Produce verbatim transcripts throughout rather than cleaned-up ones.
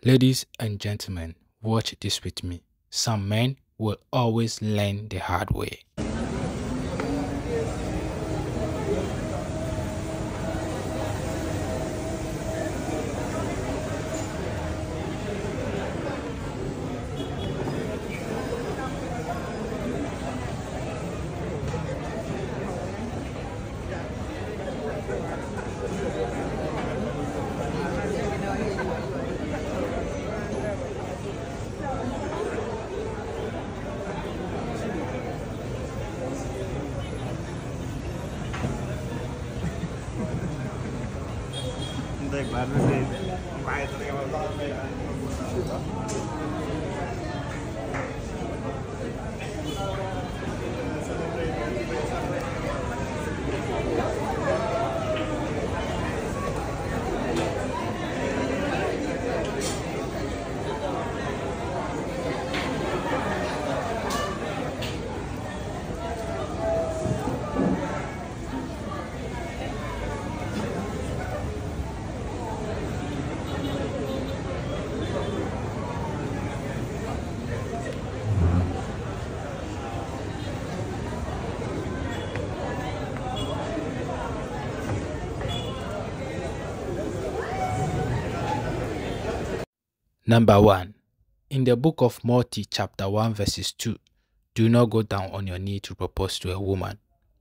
Ladies and gentlemen, watch this with me. Some men will always learn the hard way. एक बार में से बाहर चले गए Number one, in the book of Matthew chapter one verses two, do not go down on your knee to propose to a woman.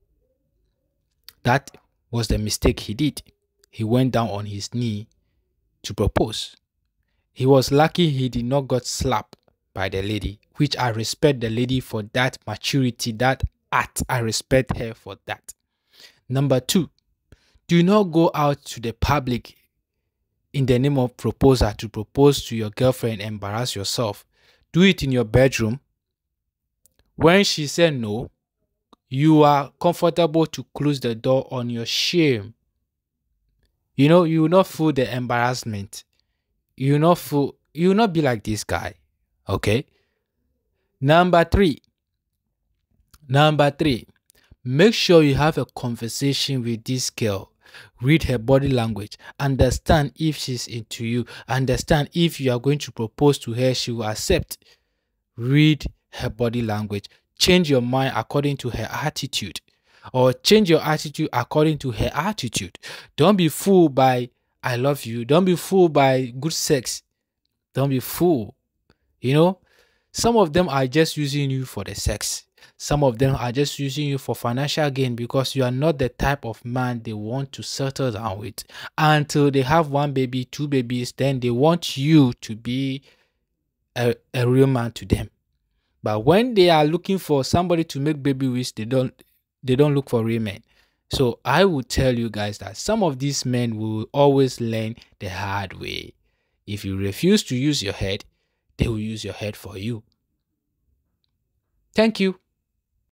That was the mistake he did. He went down on his knee to propose. He was lucky he did not get slapped by the lady, which I respect the lady for that maturity, that act. I respect her for that. Number two, do not go out to the public in the name of proposal to propose to your girlfriend, embarrass yourself. Do it in your bedroom. When she said no, you are comfortable to close the door on your shame. You know, you will not feel the embarrassment. You will not feel, you will not be like this guy. Okay. Number three. Number three. Make sure you have a conversation with this girl. Read her body language. Understand if she's into you. Understand if you are going to propose to her, she will accept. Read her body language. Change your mind according to her attitude. Or change your attitude according to her attitude. Don't be fooled by I love you. Don't be fooled by good sex. Don't be fooled. You know, some of them are just using you for the sex. Some of them are just using you for financial gain because you are not the type of man they want to settle down with. Until they have one baby, two babies, then they want you to be a, a real man to them. But when they are looking for somebody to make baby with, they don't they don't look for real men. So I would tell you guys that some of these men will always learn the hard way. If you refuse to use your head, they will use your head for you. Thank you.